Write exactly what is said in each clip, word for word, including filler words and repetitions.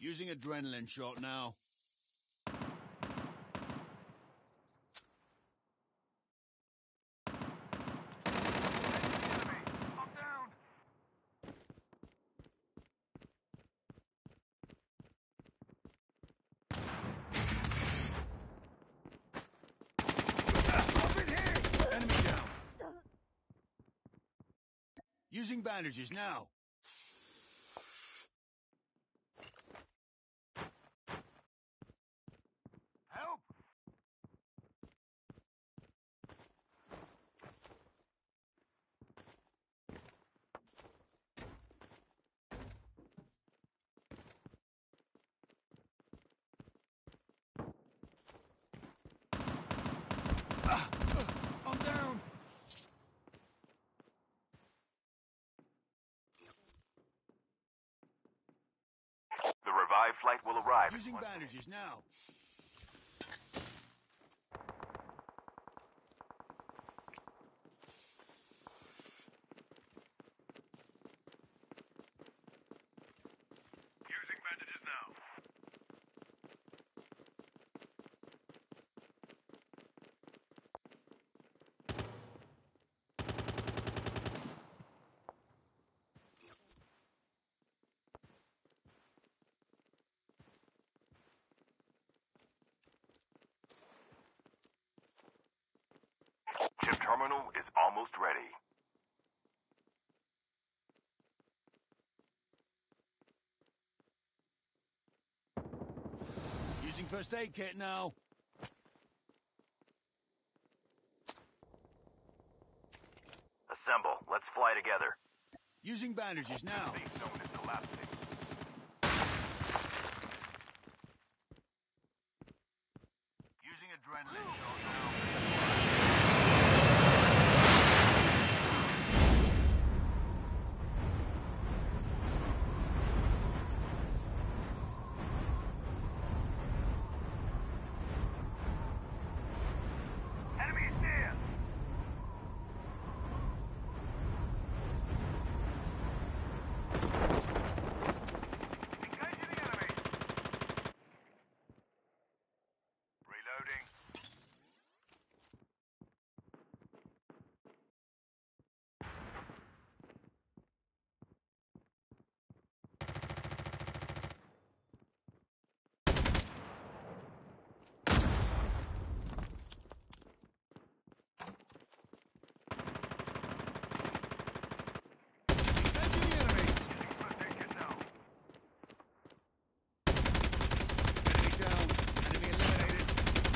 Using adrenaline shot now. Using bandages now. Help! Ah, I'm down. The revived flight will arrive. Using bandages now. Using bandages now. Chip terminal is almost ready. Using first aid kit now. Assemble. Let's fly together. Using bandages now. The safe zone is collapsing. Using adrenaline shot now. Enemy is near. Engaging the enemy. Reloading. Engaging the enemies. First aid kit now. Enemy down. Enemy eliminated.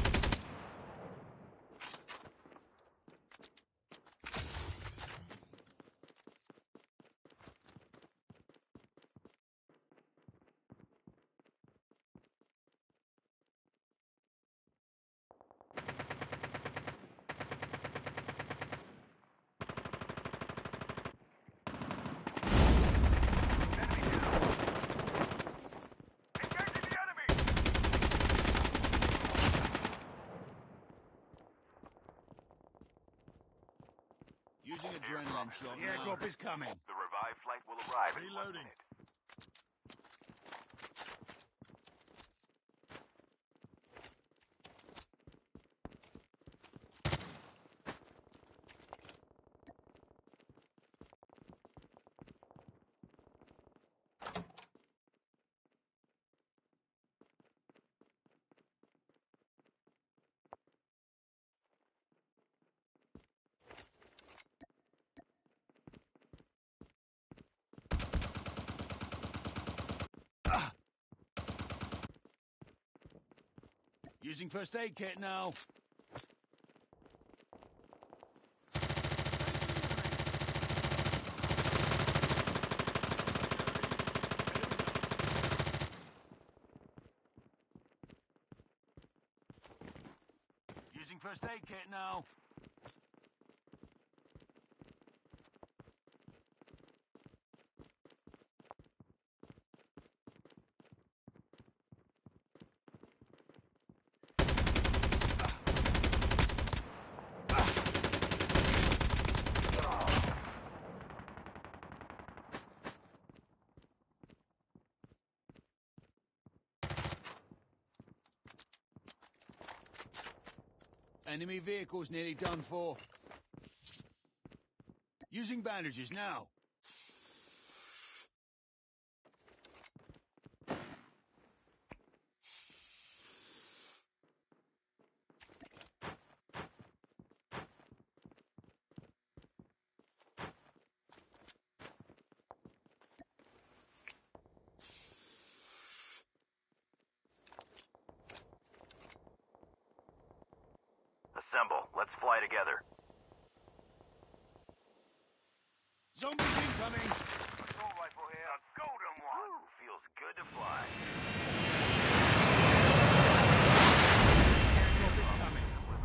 Engaging the enemy. Using adrenaline shot. The airdrop is coming. The revived flight will arrive in one Reloading. minute. Using first aid kit now. Using first aid kit now. Enemy vehicle's nearly done for. Using bandages now. Assemble. Let's fly together. Zombies incoming! Assault rifle here. A golden one. Ooh, feels good to fly. Airdrop is coming.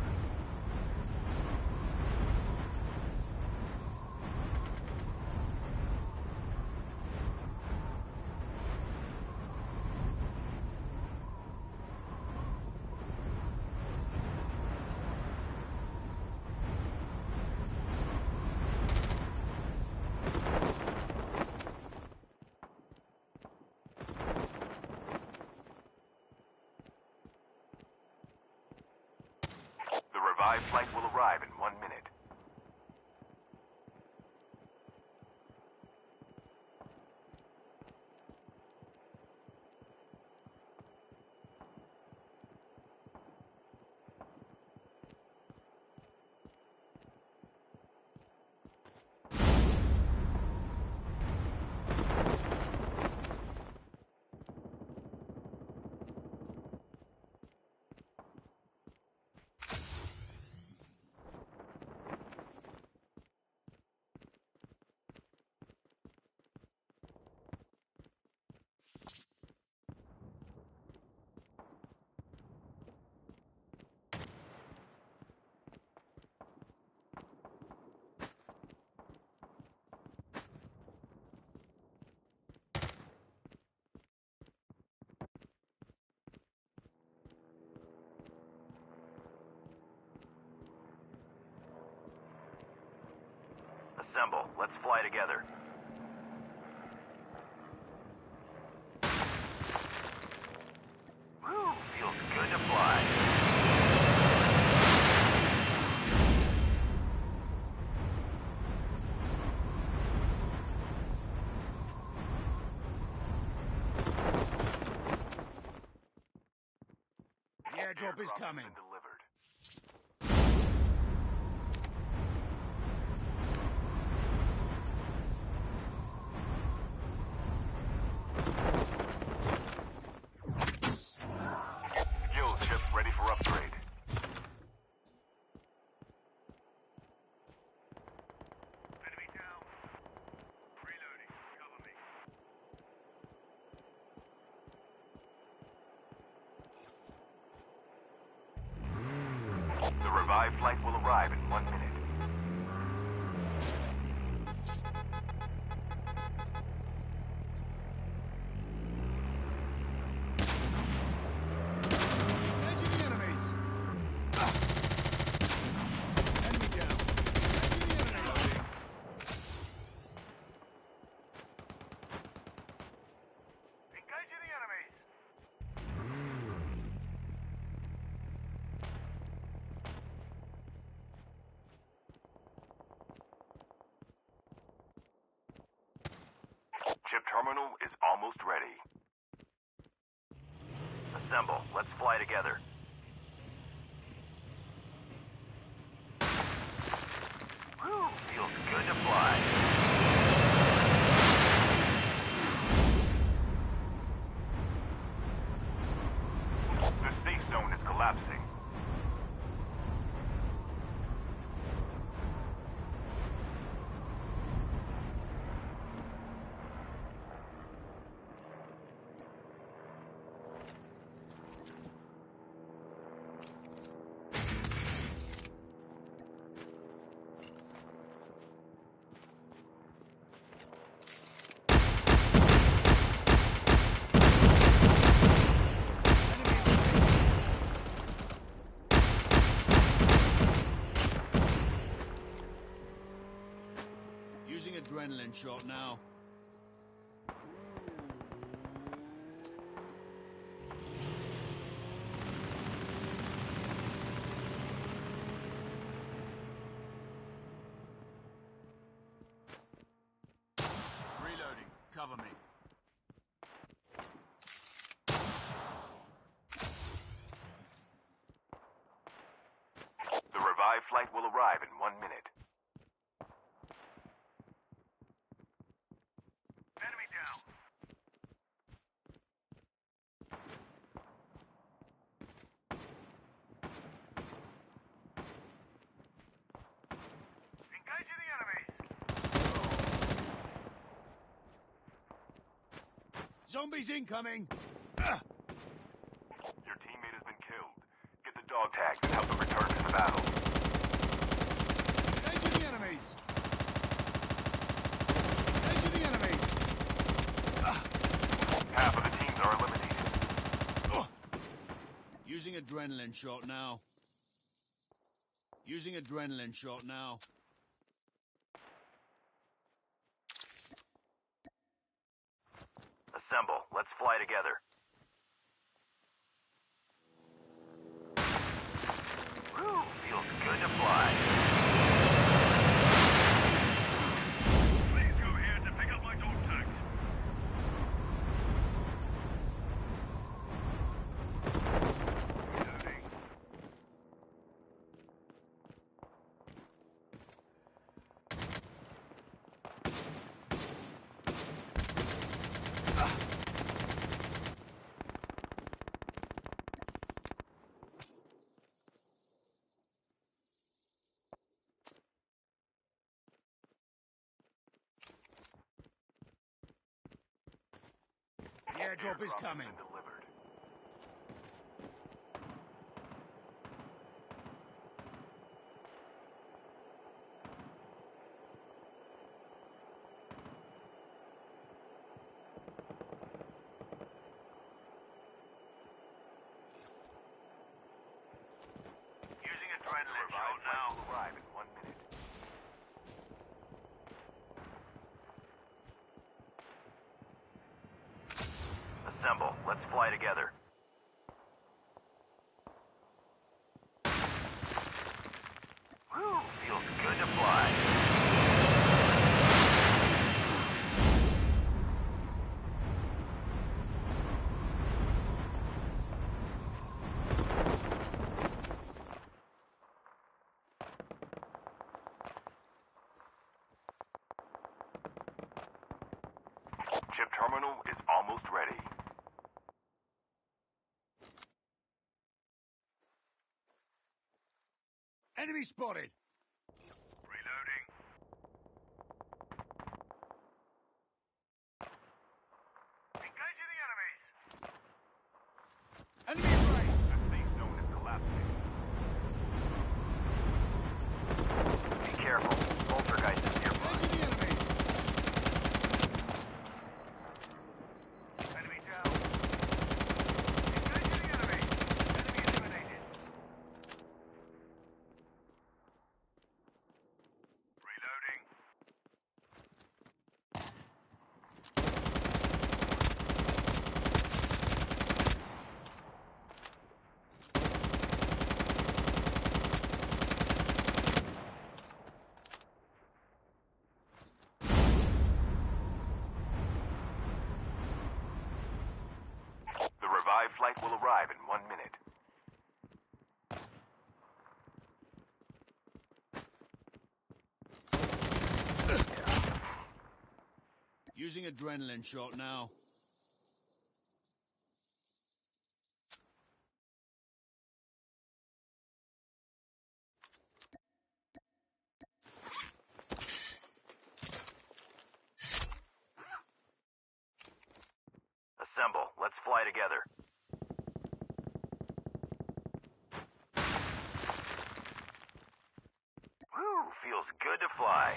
The revived flight will arrive in one minute. Assemble. Let's fly together. Whew, feels good to fly. The airdrop is coming. Been delivered. Skill chip ready for upgrade. Enemy down. Reloading. Cover me. The revived flight will arrive in one minute. Engaging the enemies! Enemy down. Engaging the enemies! Engaging the enemies! Chip terminal is almost ready. Assemble. Let's fly together. Whew, feels good to fly. The safe zone is collapsing. Using adrenaline shot now. cover me. The revived flight will arrive in one minute. Enemy down. Engaging the enemies. Zombies incoming! Your teammate has been killed. Get the dog tags and help them return to the battle. Engaging the enemies! Engaging the enemies! Half of the teams are eliminated. Using adrenaline shot now. Using adrenaline shot now. Assemble. Let's fly together. Woo! Feels good to fly. Please go here to pick up my dog tags. Reloading. The airdrop is coming. Delivered. Using adrenaline shot now. Will arrive in one minute. Assemble. Let's fly together. Woo! Feels good to fly. Chip terminal is almost ready. Enemy spotted! Reloading. Engaging the enemies. Enemy in range! The safe zone is collapsing. Be careful. Poltergeist is nearby. Engaging the enemies! Enemy down. Engaging the enemy. Enemy eliminated. Reloading. The revived flight will arrive in one minute. Using adrenaline shot now. Assemble. Let's fly together. Woo! Feels good to fly.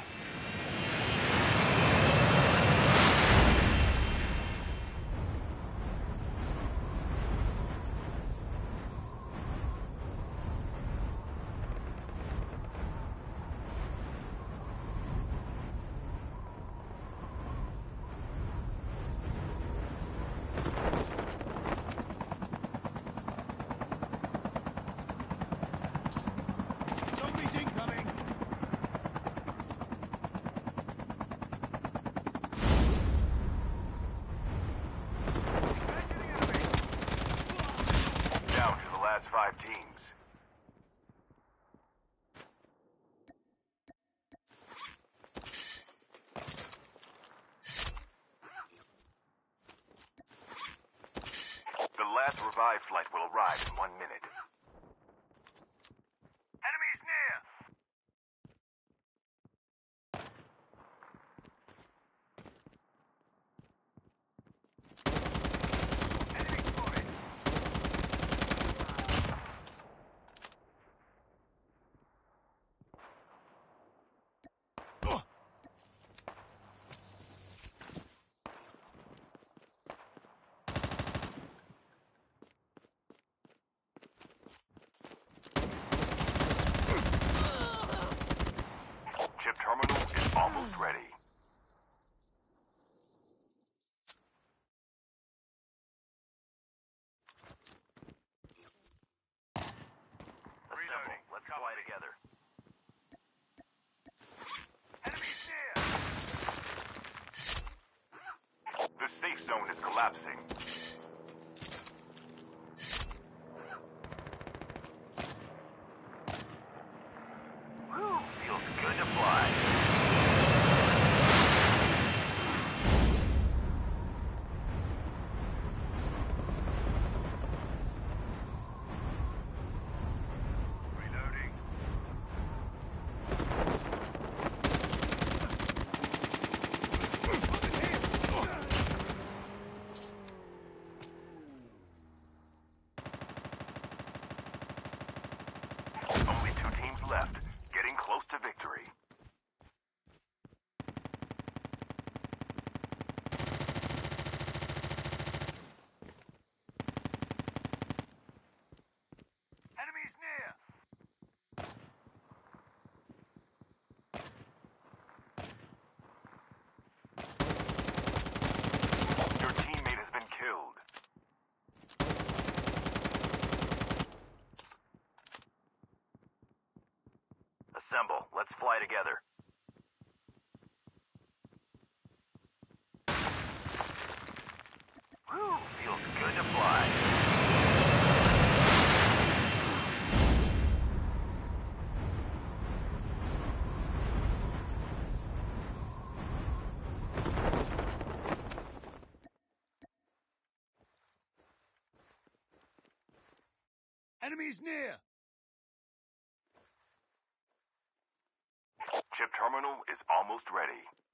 revive in one minute. Enemies near! Enemy spotted! Chip terminal is almost ready. Assemble. Let's fly together. Enemies near! The safe zone is collapsing. Whew, feels good to fly. Reloading. Only two teams left, getting close to victory. Enemies near! Your teammate has been killed. Assemble. Let's fly together. Whew, feels good to fly. Enemies near! Chip terminal is almost ready.